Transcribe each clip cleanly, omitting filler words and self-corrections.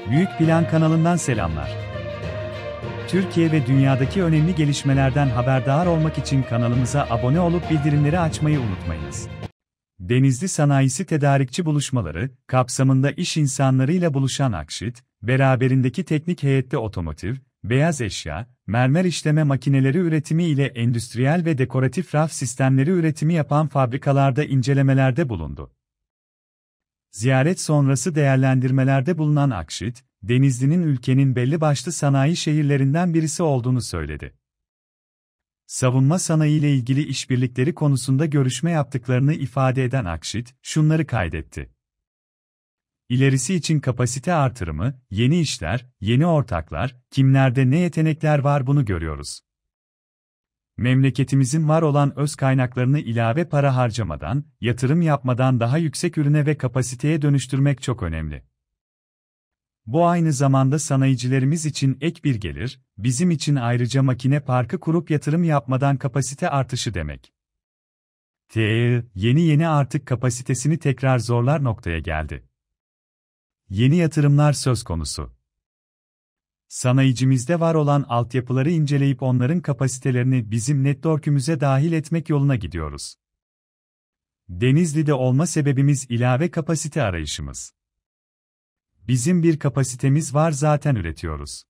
Büyük Plan kanalından selamlar. Türkiye ve dünyadaki önemli gelişmelerden haberdar olmak için kanalımıza abone olup bildirimleri açmayı unutmayınız. Denizli Sanayisi Tedarikçi Buluşmaları kapsamında iş insanlarıyla buluşan Akşit, beraberindeki teknik heyette otomotiv, beyaz eşya, mermer işleme makineleri üretimi ile endüstriyel ve dekoratif raf sistemleri üretimi yapan fabrikalarda incelemelerde bulundu. Ziyaret sonrası değerlendirmelerde bulunan Akşit, Denizli'nin ülkenin belli başlı sanayi şehirlerinden birisi olduğunu söyledi. Savunma sanayi ile ilgili işbirlikleri konusunda görüşme yaptıklarını ifade eden Akşit, şunları kaydetti. İlerisi için kapasite artırımı, yeni işler, yeni ortaklar, kimlerde ne yetenekler var bunu görüyoruz. Memleketimizin var olan öz kaynaklarını ilave para harcamadan, yatırım yapmadan daha yüksek ürüne ve kapasiteye dönüştürmek çok önemli. Bu aynı zamanda sanayicilerimiz için ek bir gelir, bizim için ayrıca makine parkı kurup yatırım yapmadan kapasite artışı demek. Yeni artık kapasitesini tekrar zorlar noktaya geldi. Yeni yatırımlar söz konusu. Sanayicimizde var olan altyapıları inceleyip onların kapasitelerini bizim network'ümüze dahil etmek yoluna gidiyoruz. Denizli'de olma sebebimiz ilave kapasite arayışımız. Bizim bir kapasitemiz var zaten üretiyoruz.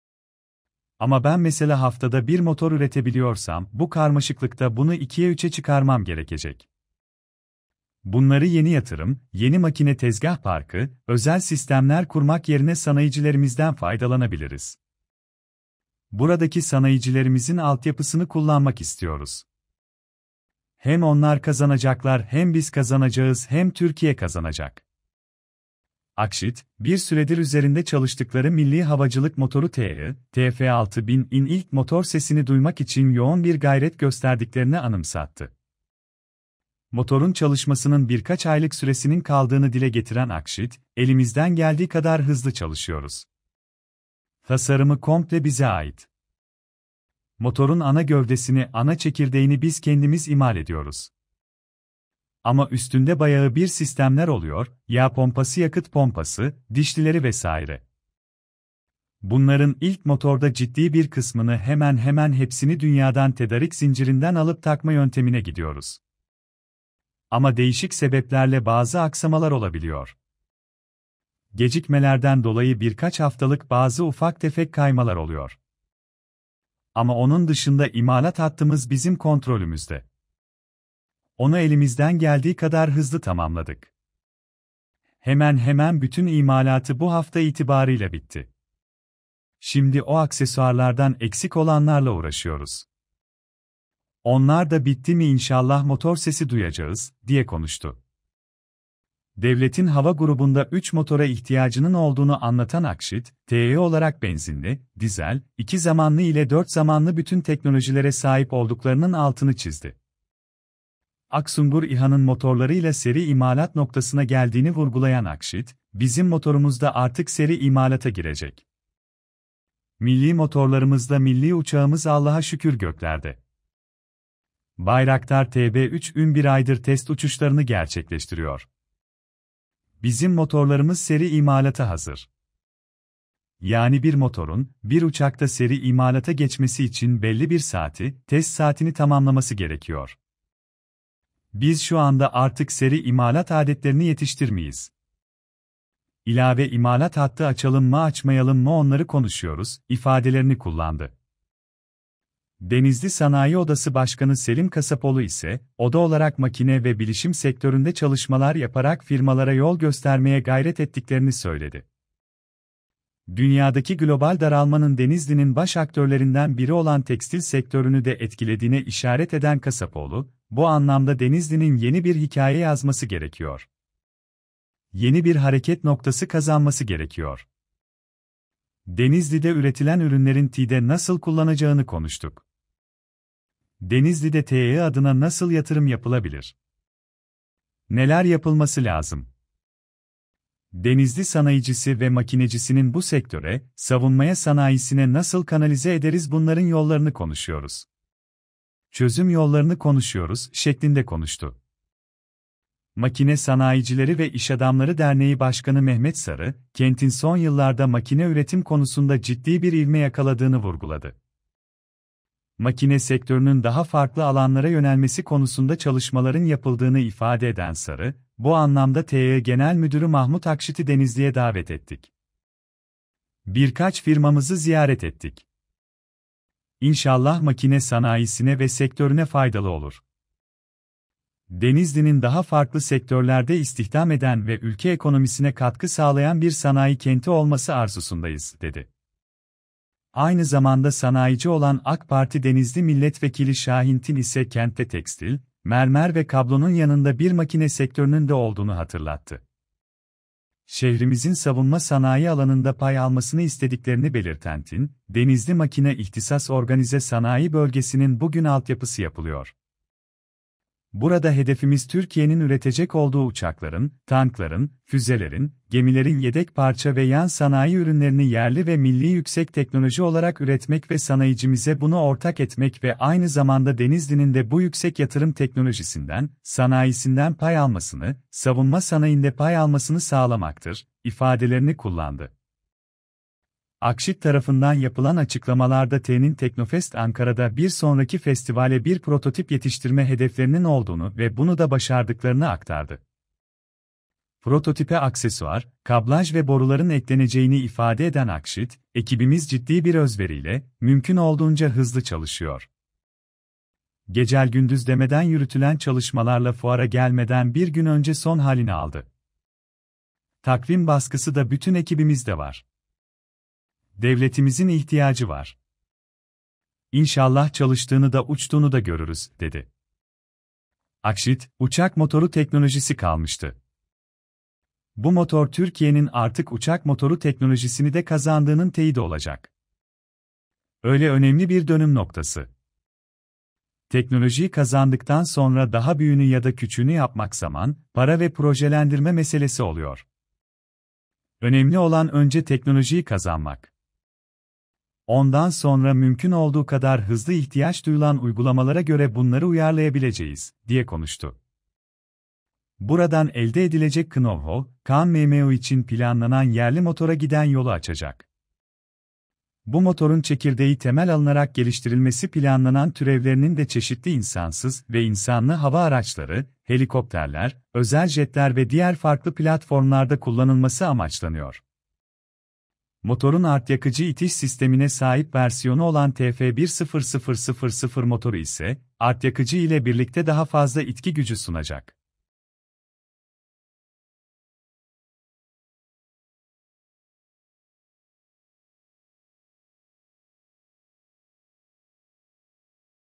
Ama ben mesela haftada bir motor üretebiliyorsam bu karmaşıklıkta bunu 2'ye 3'e çıkarmam gerekecek. Bunları yeni yatırım, yeni makine tezgah parkı, özel sistemler kurmak yerine sanayicilerimizden faydalanabiliriz. Buradaki sanayicilerimizin altyapısını kullanmak istiyoruz. Hem onlar kazanacaklar hem biz kazanacağız hem Türkiye kazanacak. Akşit, bir süredir üzerinde çalıştıkları milli havacılık motoru TF6000'in ilk motor sesini duymak için yoğun bir gayret gösterdiklerini anımsattı. Motorun çalışmasının birkaç aylık süresinin kaldığını dile getiren Akşit, elimizden geldiği kadar hızlı çalışıyoruz. Tasarımı komple bize ait. Motorun ana gövdesini, ana çekirdeğini biz kendimiz imal ediyoruz. Ama üstünde bayağı bir sistemler oluyor, yağ pompası, yakıt pompası, dişlileri vesaire. Bunların ilk motorda ciddi bir kısmını hemen hepsini dünyadan tedarik zincirinden alıp takma yöntemine gidiyoruz. Ama değişik sebeplerle bazı aksamalar olabiliyor. Gecikmelerden dolayı birkaç haftalık bazı ufak tefek kaymalar oluyor. Ama onun dışında imalat hattımız bizim kontrolümüzde. Onu elimizden geldiği kadar hızlı tamamladık. Hemen bütün imalatı bu hafta itibarıyla bitti. Şimdi o aksesuarlardan eksik olanlarla uğraşıyoruz. Onlar da bitti mi inşallah motor sesi duyacağız, diye konuştu. Devletin hava grubunda 3 motora ihtiyacının olduğunu anlatan Akşit, TE olarak benzinli, dizel, 2 zamanlı ile 4 zamanlı bütün teknolojilere sahip olduklarının altını çizdi. Aksungur İHA'nın motorlarıyla seri imalat noktasına geldiğini vurgulayan Akşit, bizim motorumuzda artık seri imalata girecek. Milli motorlarımızda milli uçağımız Allah'a şükür göklerde. Bayraktar TB3 bir aydır test uçuşlarını gerçekleştiriyor. Bizim motorlarımız seri imalata hazır. Yani bir motorun, bir uçakta seri imalata geçmesi için belli bir test saatini tamamlaması gerekiyor. Biz şu anda artık seri imalat adetlerini yetiştirmeyiz. İlave imalat hattı açalım mı açmayalım mı onları konuşuyoruz, ifadelerini kullandı. Denizli Sanayi Odası Başkanı Selim Kasapoğlu ise, oda olarak makine ve bilişim sektöründe çalışmalar yaparak firmalara yol göstermeye gayret ettiklerini söyledi. Dünyadaki global daralmanın Denizli'nin baş aktörlerinden biri olan tekstil sektörünü de etkilediğine işaret eden Kasapoğlu, bu anlamda Denizli'nin yeni bir hikaye yazması gerekiyor. Yeni bir hareket noktası kazanması gerekiyor. Denizli'de üretilen ürünlerin Tİ'de nasıl kullanacağını konuştuk. Denizli'de TE adına nasıl yatırım yapılabilir? Neler yapılması lazım? Denizli sanayicisi ve makinecisinin bu sektöre, savunmaya sanayisine nasıl kanalize ederiz bunların yollarını konuşuyoruz. Çözüm yollarını konuşuyoruz şeklinde konuştu. Makine Sanayicileri ve İş Adamları Derneği Başkanı Mehmet Sarı, kentin son yıllarda makine üretim konusunda ciddi bir ivme yakaladığını vurguladı. Makine sektörünün daha farklı alanlara yönelmesi konusunda çalışmaların yapıldığını ifade eden Sarı, bu anlamda TE Genel Müdürü Mahmut Akşit'i Denizli'ye davet ettik. Birkaç firmamızı ziyaret ettik. İnşallah makine sanayisine ve sektörüne faydalı olur. Denizli'nin daha farklı sektörlerde istihdam eden ve ülke ekonomisine katkı sağlayan bir sanayi kenti olması arzusundayız, dedi. Aynı zamanda sanayici olan AK Parti Denizli Milletvekili Şahin Tin ise kentte tekstil, mermer ve kablonun yanında bir makine sektörünün de olduğunu hatırlattı. Şehrimizin savunma sanayi alanında pay almasını istediklerini belirten Tin, Denizli Makine İhtisas Organize Sanayi Bölgesi'nin bugün altyapısı yapılıyor. Burada hedefimiz Türkiye'nin üretecek olduğu uçakların, tankların, füzelerin, gemilerin yedek parça ve yan sanayi ürünlerini yerli ve milli yüksek teknoloji olarak üretmek ve sanayicimize bunu ortak etmek ve aynı zamanda Denizli'nin de bu yüksek yatırım teknolojisinden, sanayisinden pay almasını, savunma sanayinde pay almasını sağlamaktır, ifadelerini kullandı. Akşit tarafından yapılan açıklamalarda TE'nin Teknofest Ankara'da bir sonraki festivale bir prototip yetiştirme hedeflerinin olduğunu ve bunu da başardıklarını aktardı. Prototipe aksesuar, kablaj ve boruların ekleneceğini ifade eden Akşit, ekibimiz ciddi bir özveriyle, mümkün olduğunca hızlı çalışıyor. Gecel gündüz demeden yürütülen çalışmalarla fuara gelmeden bir gün önce son halini aldı. Takvim baskısı da bütün ekibimizde var. Devletimizin ihtiyacı var. İnşallah çalıştığını da uçtuğunu da görürüz, dedi. Akşit, uçak motoru teknolojisi kalmıştı. Bu motor Türkiye'nin artık uçak motoru teknolojisini de kazandığının teyidi olacak. Öyle önemli bir dönüm noktası. Teknolojiyi kazandıktan sonra daha büyüğünü ya da küçüğünü yapmak zaman, para ve projelendirme meselesi oluyor. Önemli olan önce teknolojiyi kazanmak. Ondan sonra mümkün olduğu kadar hızlı ihtiyaç duyulan uygulamalara göre bunları uyarlayabileceğiz, diye konuştu. Buradan elde edilecek know-how, KMMU için planlanan yerli motora giden yolu açacak. Bu motorun çekirdeği temel alınarak geliştirilmesi planlanan türevlerinin de çeşitli insansız ve insanlı hava araçları, helikopterler, özel jetler ve diğer farklı platformlarda kullanılması amaçlanıyor. Motorun art yakıcı itiş sistemine sahip versiyonu olan TF10000 motoru ise, art yakıcı ile birlikte daha fazla itki gücü sunacak.